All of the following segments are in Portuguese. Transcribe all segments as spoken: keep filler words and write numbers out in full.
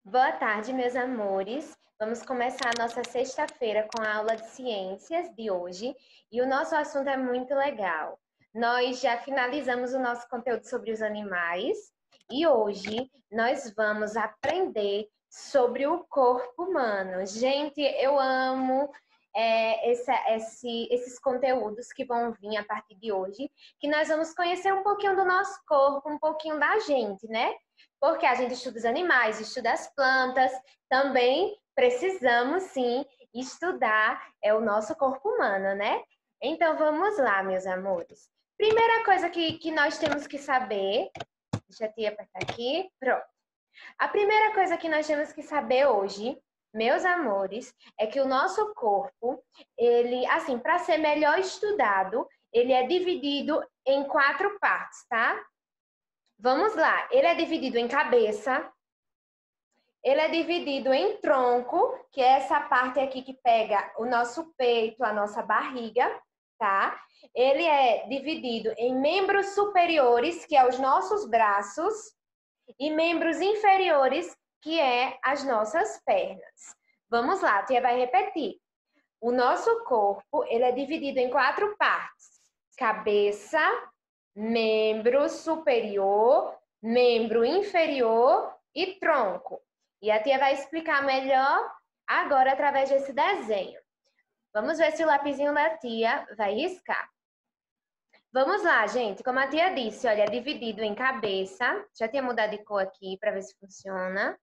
Boa tarde, meus amores. Vamos começar a nossa sexta-feira com a aula de ciências de hoje e o nosso assunto é muito legal. Nós já finalizamos o nosso conteúdo sobre os animais e hoje nós vamos aprender sobre o corpo humano. Gente, eu amo é, esse, esse, esses conteúdos que vão vir a partir de hoje, que nós vamos conhecer um pouquinho do nosso corpo, um pouquinho da gente, né? Porque a gente estuda os animais, estuda as plantas, também precisamos sim estudar é, o nosso corpo humano, né? Então vamos lá, meus amores. Primeira coisa que, que nós temos que saber, deixa a tia apertar aqui, pronto. A primeira coisa que nós temos que saber hoje, meus amores, é que o nosso corpo, ele, assim, para ser melhor estudado, ele é dividido em quatro partes, tá? Vamos lá, ele é dividido em cabeça, ele é dividido em tronco, que é essa parte aqui que pega o nosso peito, a nossa barriga, tá? Ele é dividido em membros superiores, que é os nossos braços, e membros inferiores, que é as nossas pernas. Vamos lá, a tia vai repetir. O nosso corpo, ele é dividido em quatro partes. Cabeça, membro superior, membro inferior e tronco. E a tia vai explicar melhor agora através desse desenho. Vamos ver se o lapisinho da tia vai riscar. Vamos lá, gente. Como a tia disse, olha, é dividido em cabeça. Já tinha mudado de cor aqui para ver se funciona.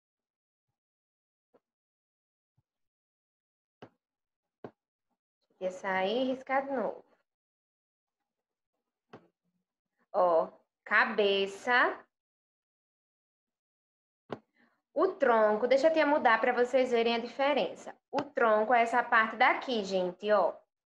Ia sair e riscar de novo. Ó, cabeça. O tronco, deixa eu te mudar para vocês verem a diferença. O tronco é essa parte daqui, gente, ó.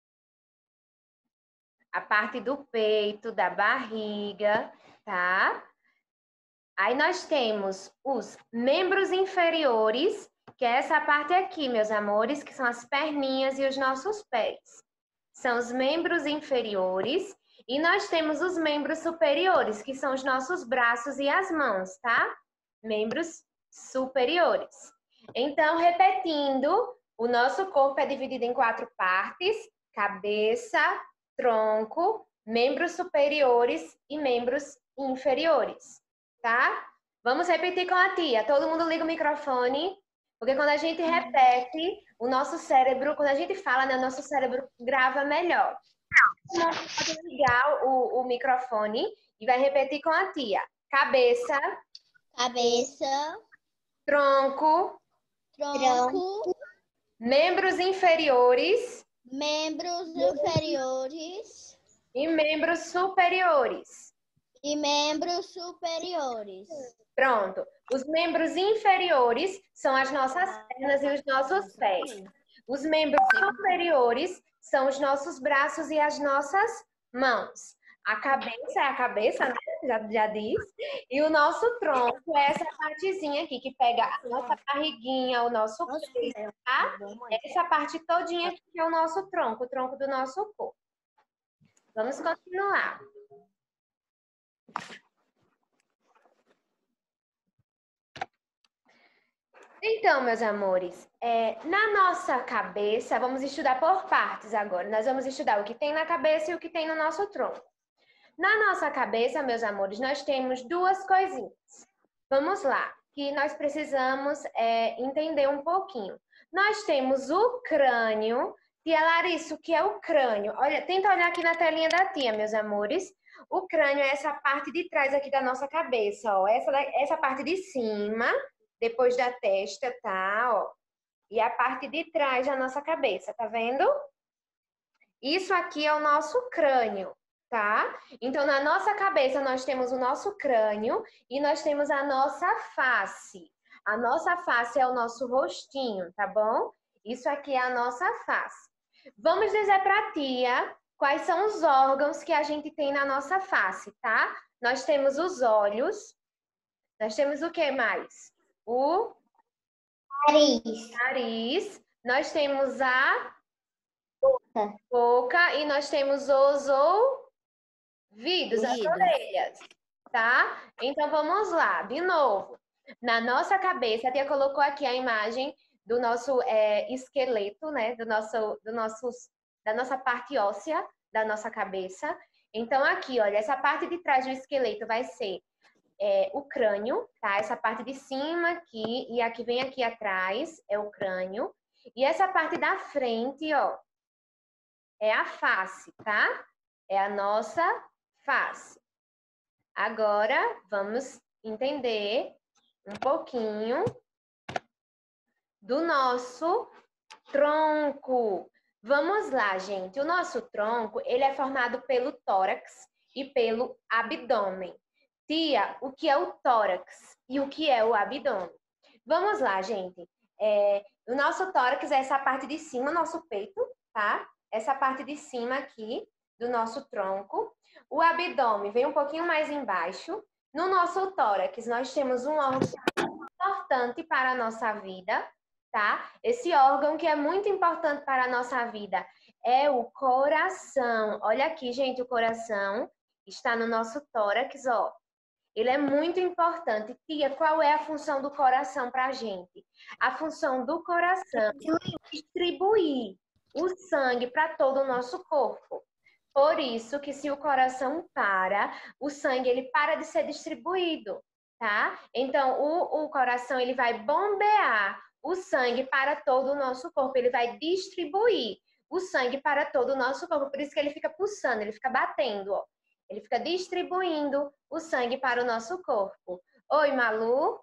A parte do peito, da barriga, tá? Aí nós temos os membros inferiores, que é essa parte aqui, meus amores, que são as perninhas e os nossos pés. São os membros inferiores. E nós temos os membros superiores, que são os nossos braços e as mãos, tá? Membros superiores. Então, repetindo, o nosso corpo é dividido em quatro partes: cabeça, tronco, membros superiores e membros inferiores, tá? Vamos repetir com a tia. Todo mundo liga o microfone, porque quando a gente repete, o nosso cérebro, quando a gente fala, né, o nosso cérebro grava melhor. Pode ligar o, o microfone e vai repetir com a tia. Cabeça. Cabeça. Tronco. Tronco. Membros inferiores. Membros inferiores. E membros superiores. E membros superiores. Pronto. Os membros inferiores são as nossas pernas e os nossos pés. Os membros superiores são os nossos braços e as nossas mãos. A cabeça é a cabeça, né? Já, já diz. E o nosso tronco é essa partezinha aqui, que pega a nossa barriguinha, o nosso peito, tá? Essa parte todinha aqui que é o nosso tronco, o tronco do nosso corpo. Vamos continuar. Então, meus amores, é, na nossa cabeça, vamos estudar por partes agora. Nós vamos estudar o que tem na cabeça e o que tem no nosso tronco. Na nossa cabeça, meus amores, nós temos duas coisinhas. Vamos lá, que nós precisamos é, entender um pouquinho. Nós temos o crânio. Tia Larissa, o que é o crânio? Olha, tenta olhar aqui na telinha da tia, meus amores. O crânio é essa parte de trás aqui da nossa cabeça, ó. Essa, essa parte de cima, depois da testa, tá? Ó. E a parte de trás da nossa cabeça, tá vendo? Isso aqui é o nosso crânio, tá? Então, na nossa cabeça, nós temos o nosso crânio e nós temos a nossa face. A nossa face é o nosso rostinho, tá bom? Isso aqui é a nossa face. Vamos dizer pra tia quais são os órgãos que a gente tem na nossa face, tá? Nós temos os olhos. Nós temos o que mais? O nariz. nariz. Nós temos a boca. boca e nós temos os ouvidos, as orelhas, tá? Então, vamos lá, de novo. Na nossa cabeça, a tia colocou aqui a imagem do nosso é, esqueleto, né? Do nosso, do nossos, da nossa parte óssea da nossa cabeça. Então, aqui, olha, essa parte de trás do esqueleto vai ser é, o crânio, tá? Essa parte de cima aqui, e aqui vem aqui atrás, é o crânio. E essa parte da frente, ó, é a face, tá? É a nossa face. Agora, vamos entender um pouquinho do nosso tronco. Vamos lá, gente. O nosso tronco, ele é formado pelo tórax e pelo abdômen. Tia, o que é o tórax e o que é o abdômen? Vamos lá, gente. É, o nosso tórax é essa parte de cima, nosso peito, tá? Essa parte de cima aqui do nosso tronco. O abdômen vem um pouquinho mais embaixo. No nosso tórax, nós temos um órgão importante para a nossa vida, tá? Esse órgão que é muito importante para a nossa vida é o coração. Olha aqui, gente, o coração está no nosso tórax, ó. Ele é muito importante. Tia, qual é a função do coração para a gente? A função do coração é distribuir o sangue para todo o nosso corpo. Por isso que se o coração para, o sangue ele para de ser distribuído, tá? Então, o, o coração ele vai bombear o sangue para todo o nosso corpo. Ele vai distribuir o sangue para todo o nosso corpo. Por isso que ele fica pulsando, ele fica batendo, ó. Ele fica distribuindo o sangue para o nosso corpo. Oi, Malu?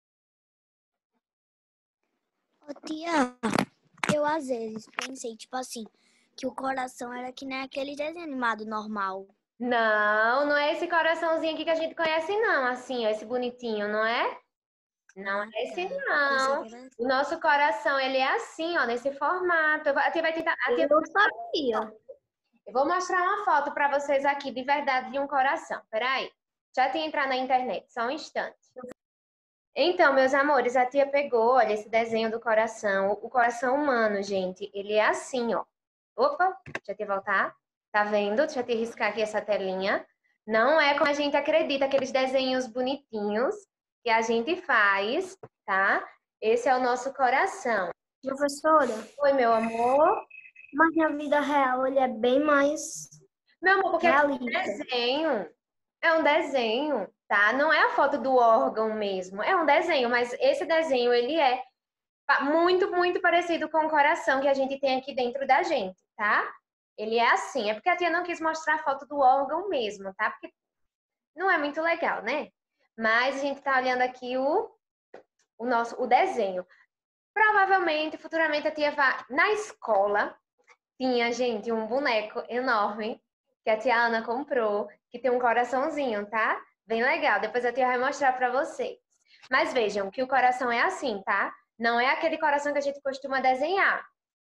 Ô, tia, eu às vezes pensei, tipo assim, que o coração era que nem aquele desenho animado normal. Não, não é esse coraçãozinho aqui que a gente conhece, não. Assim, ó, esse bonitinho, não é? Não é esse, não. O nosso coração, ele é assim, ó, nesse formato. A tia vai tentar... A tia... Eu não sabia. Eu vou mostrar uma foto para vocês aqui, de verdade, de um coração. Peraí. Já tinha entrado na internet, só um instante. Então, meus amores, a tia pegou, olha, esse desenho do coração. O coração humano, gente, ele é assim, ó. Opa, deixa eu te voltar. Tá vendo? Deixa eu te riscar aqui essa telinha. Não é como a gente acredita, aqueles desenhos bonitinhos que a gente faz, tá? Esse é o nosso coração. Professora? Oi, meu amor. Mas na vida real ele é bem mais Meu amor, porque é um realista. desenho. É um desenho, tá? Não é a foto do órgão mesmo. É um desenho, mas esse desenho, ele é muito, muito parecido com o coração que a gente tem aqui dentro da gente, tá? Ele é assim. É porque a tia não quis mostrar a foto do órgão mesmo, tá? Porque não é muito legal, né? Mas a gente tá olhando aqui o, o nosso o desenho. Provavelmente, futuramente, a tia vai... Na escola, tinha, gente, um boneco enorme que a tia Ana comprou, que tem um coraçãozinho, tá? Bem legal. Depois a tia vai mostrar pra vocês. Mas vejam que o coração é assim, tá? Não é aquele coração que a gente costuma desenhar.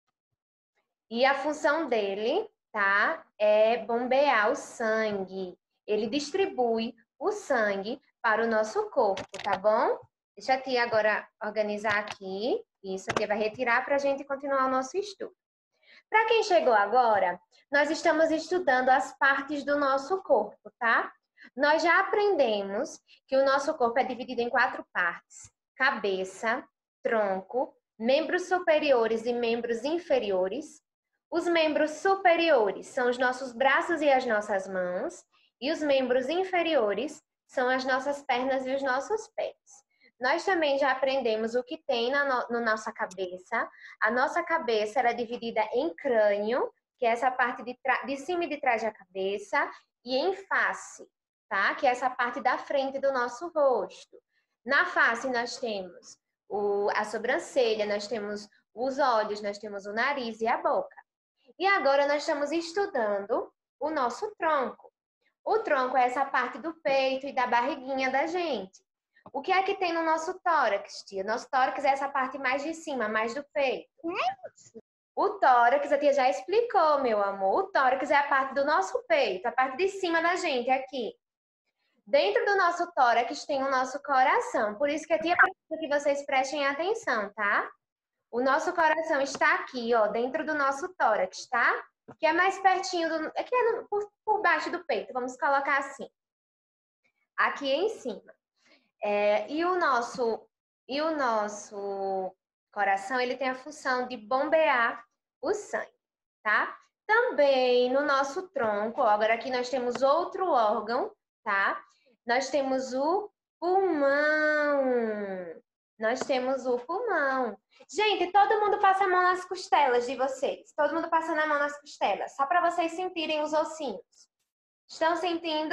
E a função dele, tá? É bombear o sangue. Ele distribui o sangue para o nosso corpo, tá bom? Deixa a tia agora organizar aqui. Isso, a tia vai retirar para a gente continuar o nosso estudo. Para quem chegou agora, nós estamos estudando as partes do nosso corpo, tá? Nós já aprendemos que o nosso corpo é dividido em quatro partes: cabeça, tronco, membros superiores e membros inferiores. Os membros superiores são os nossos braços e as nossas mãos, e os membros inferiores são as nossas pernas e os nossos pés. Nós também já aprendemos o que tem na no, na nossa cabeça. A nossa cabeça era dividida em crânio, que é essa parte de, de cima e de trás da cabeça, e em face, tá? Que é essa parte da frente do nosso rosto. Na face nós temos o, a sobrancelha, nós temos os olhos, nós temos o nariz e a boca. E agora nós estamos estudando o nosso tronco. O tronco é essa parte do peito e da barriguinha da gente. O que é que tem no nosso tórax, tia? Nosso tórax é essa parte mais de cima, mais do peito. O tórax, a tia já explicou, meu amor. O tórax é a parte do nosso peito, a parte de cima da gente, aqui. Dentro do nosso tórax tem o nosso coração. Por isso que a tia precisa que vocês prestem atenção, tá? O nosso coração está aqui, ó, dentro do nosso tórax, tá? Que é mais pertinho do... Aqui é no, por, por baixo do peito, vamos colocar assim. Aqui em cima. É, e o nosso, e o nosso coração, ele tem a função de bombear o sangue, tá? Também no nosso tronco, ó, agora aqui nós temos outro órgão, tá? Nós temos o pulmão. Nós temos o pulmão. Gente, todo mundo passa a mão nas costelas de vocês. Todo mundo passando a mão nas costelas, só para vocês sentirem os ossinhos. Estão sentindo?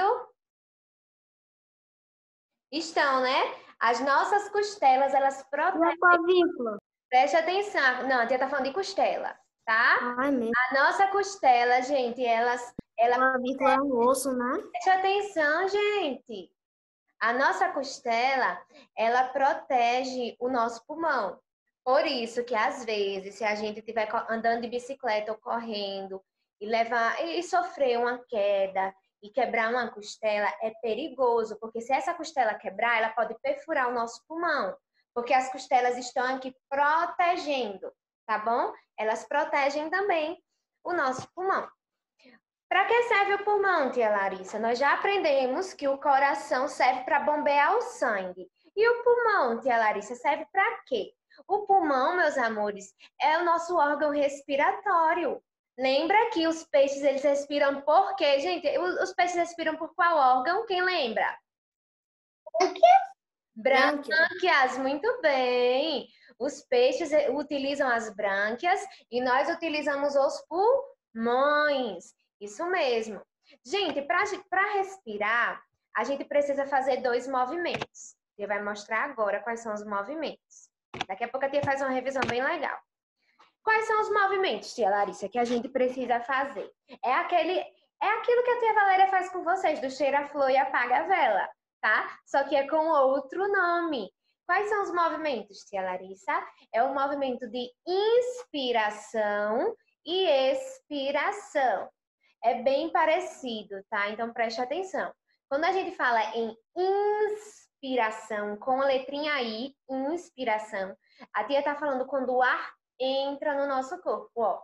Estão, né? As nossas costelas, elas E a protegem. clavícula? Preste atenção. Não, a tia tá falando de costela, tá? Ai, mesmo. A nossa costela, gente, elas, A ela clavícula é um osso, né? preste atenção, gente. A nossa costela, ela protege o nosso pulmão. Por isso que, às vezes, se a gente estiver andando de bicicleta ou correndo e levar e sofrer uma queda e quebrar uma costela, é perigoso, porque se essa costela quebrar, ela pode perfurar o nosso pulmão, porque as costelas estão aqui protegendo, tá bom? Elas protegem também o nosso pulmão. Para que serve o pulmão, tia Larissa? Nós já aprendemos que o coração serve para bombear o sangue. E o pulmão, tia Larissa, serve para quê? O pulmão, meus amores, é o nosso órgão respiratório. Lembra que os peixes, eles respiram por quê, gente? Os peixes respiram por qual órgão? Quem lembra? O quê? Brânquias, muito bem. Os peixes utilizam as brânquias e nós utilizamos os pulmões. Isso mesmo. Gente, para respirar, a gente precisa fazer dois movimentos. Ele vai mostrar agora quais são os movimentos. Daqui a pouco a tia faz uma revisão bem legal. Quais são os movimentos, tia Larissa, que a gente precisa fazer? É, aquele, é aquilo que a tia Valéria faz com vocês, do cheira a flor e apaga a vela, tá? Só que é com outro nome. Quais são os movimentos, tia Larissa? É o movimento de inspiração e expiração. É bem parecido, tá? Então, preste atenção. Quando a gente fala em inspiração, com a letrinha I, inspiração, a tia tá falando quando o ar entra no nosso corpo, ó.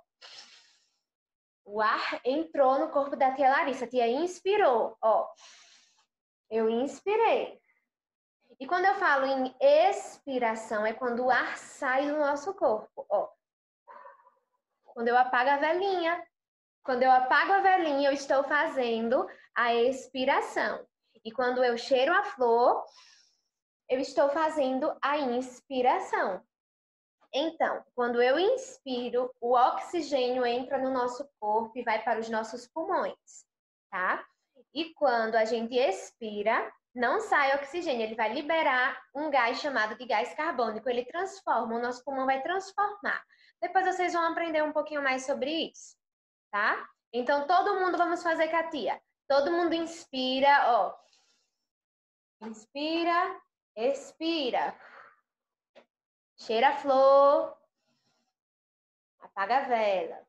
O ar entrou no corpo da tia Larissa, a tia inspirou, ó. Eu inspirei. E quando eu falo em expiração, é quando o ar sai do nosso corpo, ó. Quando eu apago a velinha. Quando eu apago a velinha, eu estou fazendo a expiração. E quando eu cheiro a flor, eu estou fazendo a inspiração. Então, quando eu inspiro, o oxigênio entra no nosso corpo e vai para os nossos pulmões, tá? E quando a gente expira, não sai oxigênio, ele vai liberar um gás chamado de gás carbônico. Ele transforma, o nosso pulmão vai transformar. Depois vocês vão aprender um pouquinho mais sobre isso. Tá? Então, todo mundo vamos fazer com a tia. Todo mundo inspira, ó. Inspira, expira. Cheira a flor. Apaga a vela.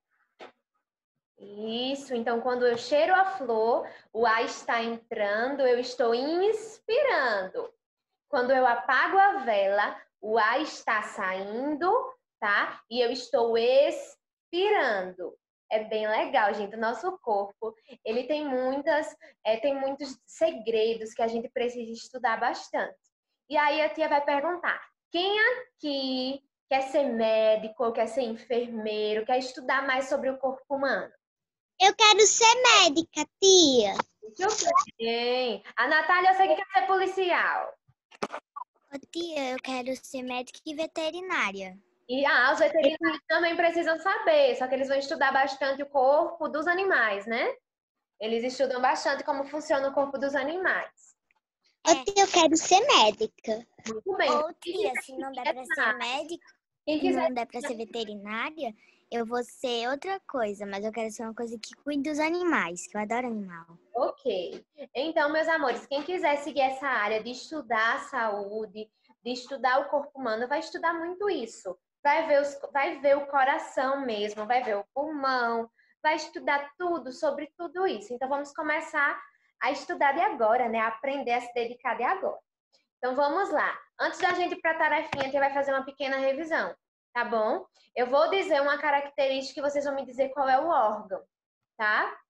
Isso. Então, quando eu cheiro a flor, o ar está entrando, eu estou inspirando. Quando eu apago a vela, o ar está saindo, tá? E eu estou expirando. É bem legal, gente. O nosso corpo, ele tem muitas, é, tem muitos segredos que a gente precisa estudar bastante. E aí a tia vai perguntar, quem aqui quer ser médico, quer ser enfermeiro, quer estudar mais sobre o corpo humano? Eu quero ser médica, tia. Muito bem. A Natália, eu sei que quer ser policial. Ô, tia, eu quero ser médica e veterinária. E ah, os veterinários também precisam saber, só que eles vão estudar bastante o corpo dos animais, né? Eles estudam bastante como funciona o corpo dos animais. Ô, tia, eu quero ser médica. Muito bem. Ô, tia, se não der pra ser médica, Quem se quiser, não der pra ser veterinária, eu vou ser outra coisa, mas eu quero ser uma coisa que cuide dos animais, que eu adoro animal. ok. Então, meus amores, quem quiser seguir essa área de estudar a saúde, de estudar o corpo humano, vai estudar muito isso. Vai ver, os, vai ver o coração mesmo, vai ver o pulmão, vai estudar tudo sobre tudo isso. Então, vamos começar a estudar de agora, né? A aprender a se dedicar de agora. Então, vamos lá. Antes da gente ir para a tarefinha, a gente vai fazer uma pequena revisão, tá bom? Eu vou dizer uma característica e vocês vão me dizer qual é o órgão, tá?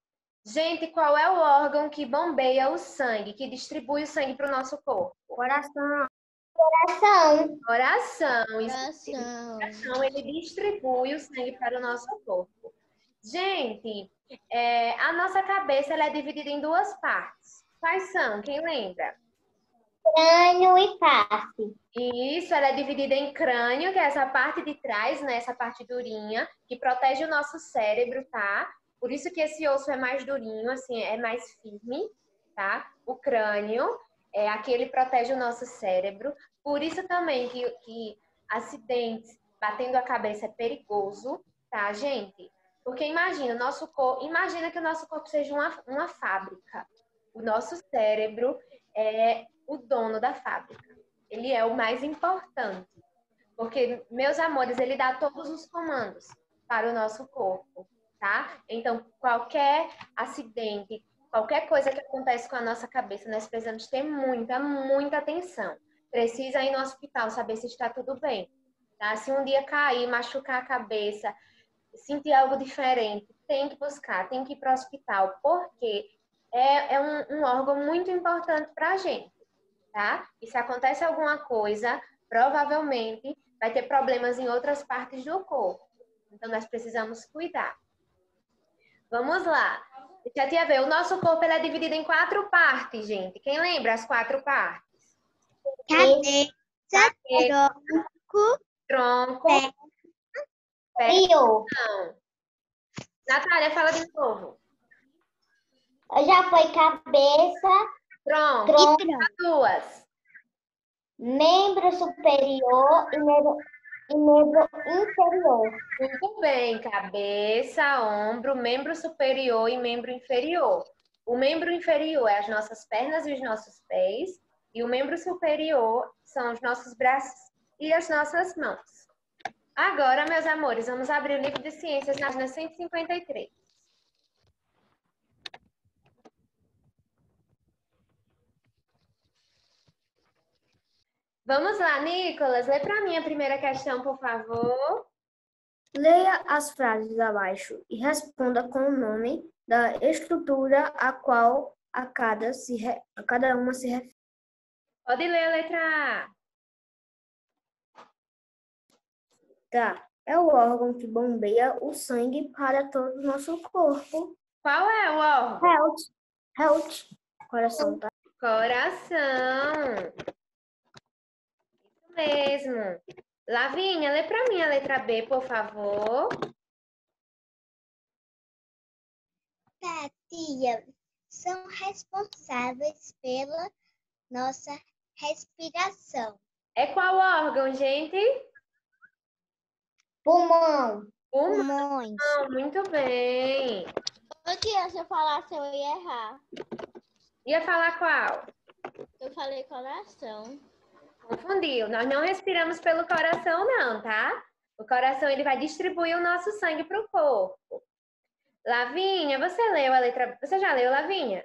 Gente, qual é o órgão que bombeia o sangue, que distribui o sangue para o nosso corpo? Coração. Coração. Coração. Isso Coração. O coração, ele distribui o sangue para o nosso corpo. Gente, é, a nossa cabeça ela é dividida em duas partes. Quais são? Quem lembra? Crânio e face. Isso, ela é dividida em crânio, que é essa parte de trás, né? Essa parte durinha, que protege o nosso cérebro, tá? Por isso que esse osso é mais durinho, assim, é mais firme, tá? O crânio, é, aqui ele protege o nosso cérebro. Por isso também que, que acidentes batendo a cabeça é perigoso, tá, gente? Porque imagina, o nosso corpo, imagina que o nosso corpo seja uma, uma fábrica. O nosso cérebro é o dono da fábrica. Ele é o mais importante. Porque, meus amores, ele dá todos os comandos para o nosso corpo, tá? Então, qualquer acidente, qualquer coisa que acontece com a nossa cabeça, nós precisamos ter muita, muita atenção. Precisa ir no hospital, saber se está tudo bem, tá? Se um dia cair, machucar a cabeça, sentir algo diferente, tem que buscar, tem que ir para o hospital, porque é, é um, um órgão muito importante para a gente, tá? E se acontece alguma coisa, provavelmente vai ter problemas em outras partes do corpo. Então, nós precisamos cuidar. Vamos lá. Deixa a tia ver. O nosso corpo ele é dividido em quatro partes, gente. Quem lembra as quatro partes? Cabeça, tronco, Tronco, pé. fio. Natália, fala de novo. Já foi cabeça, Tronco. tronco, Duas. membro superior e membro, e membro inferior. Muito bem. Cabeça, ombro, membro superior e membro inferior. O membro inferior é as nossas pernas e os nossos pés. E o membro superior são os nossos braços e as nossas mãos. Agora, meus amores, vamos abrir o livro de ciências na página cento e cinquenta e três. Vamos lá, Nicolas, lê para mim a primeira questão, por favor. Leia as frases abaixo e responda com o nome da estrutura a qual a cada, se re... a cada uma se refere. Pode ler a letra A. Tá. É o órgão que bombeia o sangue para todo o nosso corpo. Qual é o órgão? Health. Health. Coração, tá? Coração. Isso mesmo. Lavinha, lê para mim a letra B, por favor. Tá, tia. São responsáveis pela nossa respiração. É qual órgão, gente? Pulmão. Pulmão. Pulmões. Muito bem. Ô tia, se eu falasse eu ia errar. Ia falar qual? Eu falei coração. Confundiu. Nós não respiramos pelo coração, não, tá? O coração ele vai distribuir o nosso sangue para o corpo. Lavinha, você leu a letra... Você já leu, Lavinha?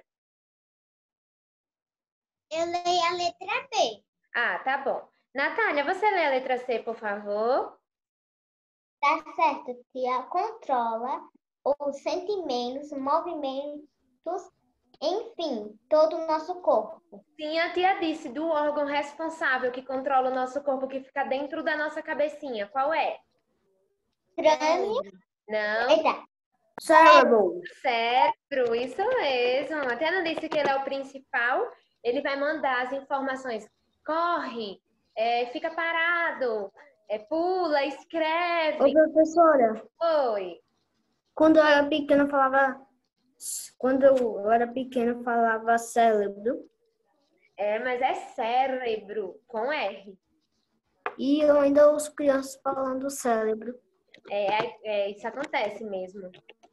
Eu leio a letra B. Ah, tá bom. Natália, você lê a letra C, por favor? Tá certo, tia. Controla os sentimentos, movimentos, enfim, todo o nosso corpo. Sim, a tia disse do órgão responsável que controla o nosso corpo, que fica dentro da nossa cabecinha. Qual é? Crânio. Não, Eita. Cérebro. cérebro, isso mesmo. Até não disse que ele é o principal. Ele vai mandar as informações. Corre, é, fica parado, é, pula, escreve. Ô, professora, Oi. quando eu era pequena, eu falava... Quando eu era pequena, eu falava cérebro. É, mas é cérebro, com R. E eu ainda ouço crianças falando cérebro. É, é, isso acontece mesmo.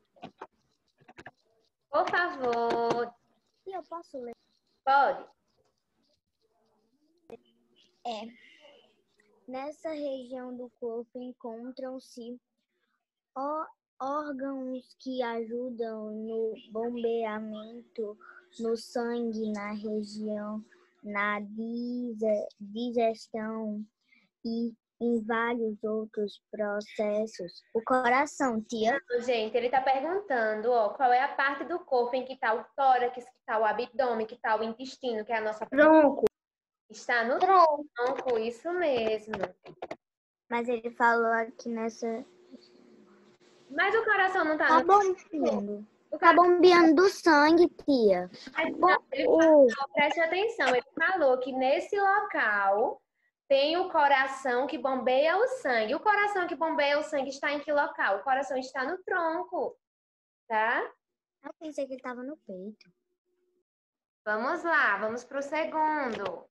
Por favor, E eu posso ler? pode. É. Nessa região do corpo encontram-se ó- órgãos que ajudam no bombeamento no sangue, na região, na dise- digestão e em vários outros processos. O coração, tia. Gente, ele está perguntando, ó, qual é a parte do corpo em que está o tórax, que está o abdômen, que está o intestino, que é a nossa... Tronco. Está no Tronco. tronco, isso mesmo. Mas ele falou aqui nessa... Mas o coração não está Tá no... bombeando. O Tá coração... bombeando do sangue, tia. Não, ele O... falou, preste atenção, ele falou que nesse local tem o coração que bombeia o sangue. O coração que bombeia o sangue está em que local? O coração está no tronco, tá? Eu pensei que ele tava no peito. Vamos lá, vamos para o segundo.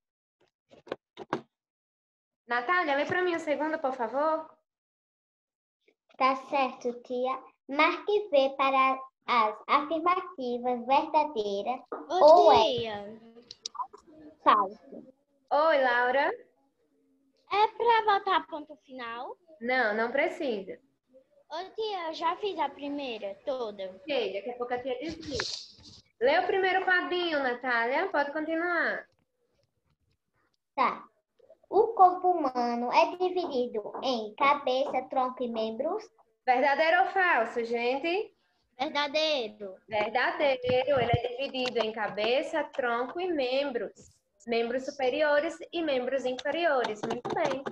Natália, lê para mim o segundo, por favor. Tá certo, tia. Marque V para as afirmativas verdadeiras Ô, ou é tia, falso. Oi, Laura. é pra botar ponto final? Não, não precisa. Ô, tia, eu já fiz a primeira toda. Ok, daqui a pouco a tia desliga. Lê o primeiro quadrinho, Natália. Pode continuar. Tá. O corpo humano é dividido em cabeça, tronco e membros. Verdadeiro ou falso, gente? Verdadeiro. Verdadeiro. Ele é dividido em cabeça, tronco e membros. Membros superiores e membros inferiores. Muito bem.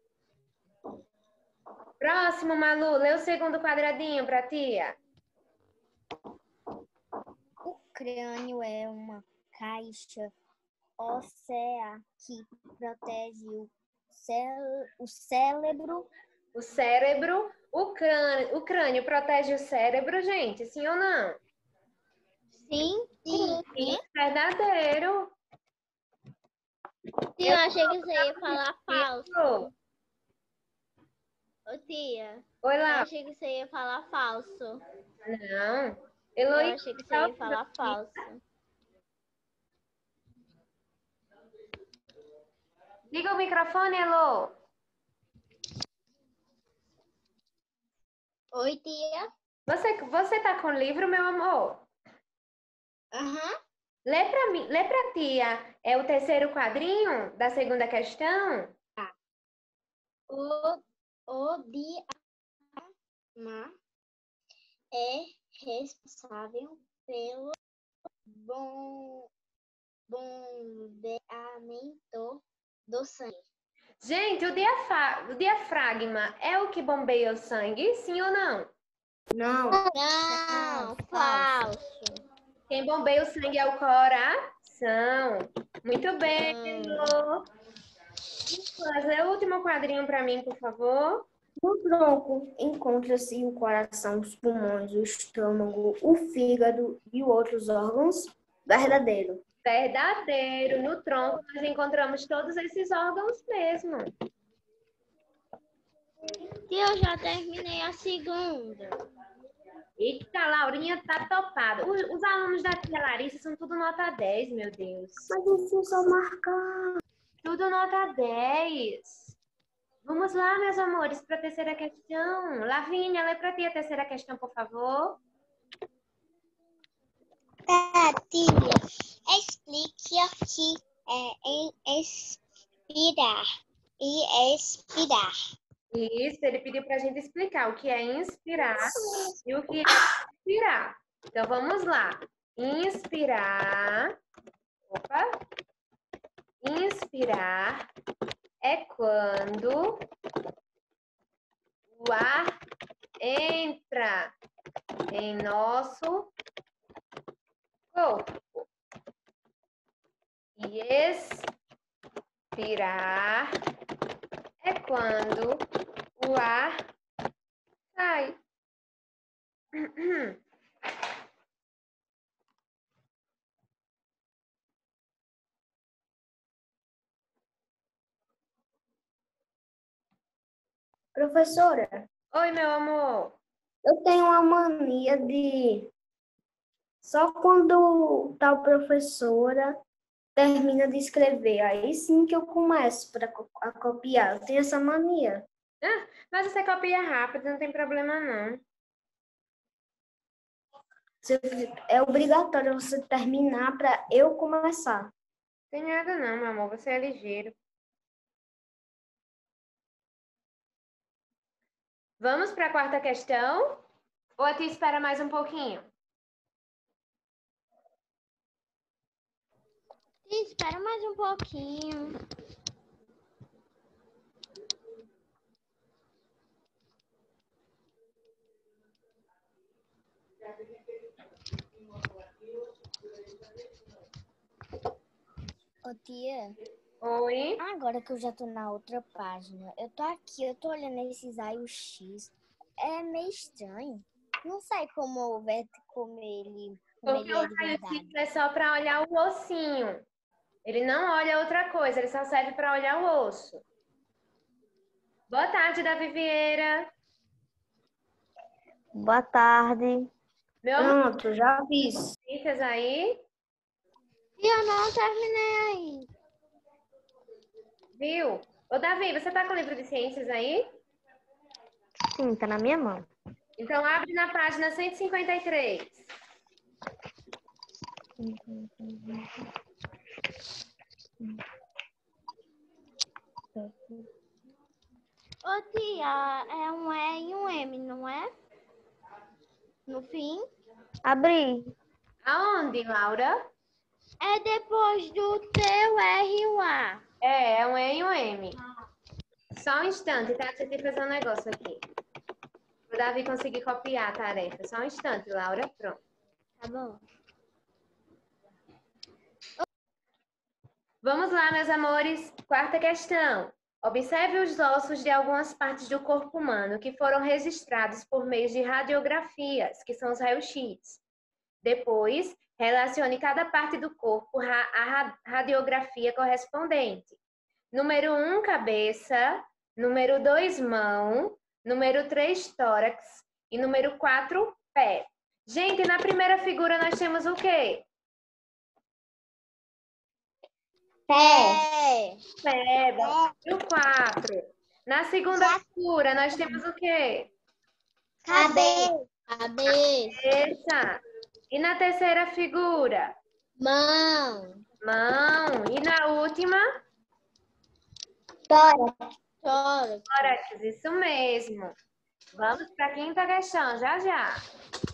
Próximo, Malu. Lê o segundo quadradinho para tia. O crânio é uma caixa óssea que protege o, cé- o cérebro. O cérebro, o crânio. O crânio protege o cérebro, gente? Sim ou não? Sim? Sim. Sim, verdadeiro. Tia, eu achei que você ia falar falso. Isso. Ô, tia, Oi, eu Laura. achei que você ia falar falso. Não. Eu Eloy, achei que você ia falar falso. liga o microfone, Elo. Oi, tia. Você, você tá com o livro, meu amor? Aham. Lê pra mim, lê pra tia. É o terceiro quadrinho da segunda questão? O, o diafragma é responsável pelo bom, bombeamento do sangue. Gente, o, diafa- o diafragma é o que bombeia o sangue? Sim ou não? Não. Não, falso. Quem bombeia o sangue é o coração. Muito bem, Elo. Nicolas, lê o último quadrinho pra mim, por favor. No tronco encontra-se o coração, os pulmões, o estômago, o fígado e outros órgãos. Verdadeiro. Verdadeiro. No tronco nós encontramos todos esses órgãos mesmo. Tia, eu já terminei a segunda. Eita, Laurinha tá topada. Os, os alunos da tia Larissa são tudo nota dez, meu Deus. Mas isso é só marcar. Tudo nota dez. Vamos lá, meus amores, para a terceira questão. Lavínia, lê para ti a terceira questão, por favor. Tá, tia. Explique o que é em expirar e expirar. Isso, ele pediu para a gente explicar o que é inspirar e o que é expirar. Então, vamos lá. Inspirar. Opa. Inspirar é quando o ar entra em nosso corpo. E expirar é quando o ar sai. Professora, Oi, meu amor. eu tenho uma mania de... Só quando tal professora termina de escrever, aí sim que eu começo pra, co- a copiar. Eu tenho essa mania. Ah, mas você copia rápido, não tem problema não. Você- É obrigatório você terminar para eu começar. Tem nada não, meu amor, você é ligeiro. Vamos para a quarta questão? Ou a tia espera mais um pouquinho? Espera mais um pouquinho. Ô, tia, Oi? agora que eu já tô na outra página, eu tô aqui, eu tô olhando esses raio-x. É meio estranho. Não sei como o Beto, como ele, como Porque ele o é de raio-x verdade. é só para olhar o ossinho. Ele não olha outra coisa, ele só serve para olhar o osso. Boa tarde, Davi Vieira. Boa tarde. Meu amor, Pronto, já fiz. ciências aí, E eu não terminei ainda. viu? Ô, Davi, você tá com o livro de ciências aí? Sim, tá na minha mão. Então, abre na página cento e cinquenta e três. Ô, tia, é um E e um M, não é? No fim? Abri. Aonde, Laura? É depois do T, o R e o A. É, é um E e um M. Só um instante, tá? Deixa eu fazer um negócio aqui. O Davi conseguir copiar a tarefa. Só um instante, Laura. Pronto. Tá bom. Vamos lá, meus amores. Quarta questão. Observe os ossos de algumas partes do corpo humano que foram registrados por meio de radiografias, que são os raios-x. Depois, relacione cada parte do corpo à radiografia correspondente. Número um, cabeça. Número dois, mão. Número três, tórax. E número quatro, pé. Gente, na primeira figura nós temos o quê? Pé. É. Pé, número quatro. Na segunda figura nós temos o quê? Cabeça. Cabeça. Cabeça. E na terceira figura? Mão. Mão. E na última? Tórax. Tórax. Tórax. Isso mesmo. Vamos para a quinta questão, já já.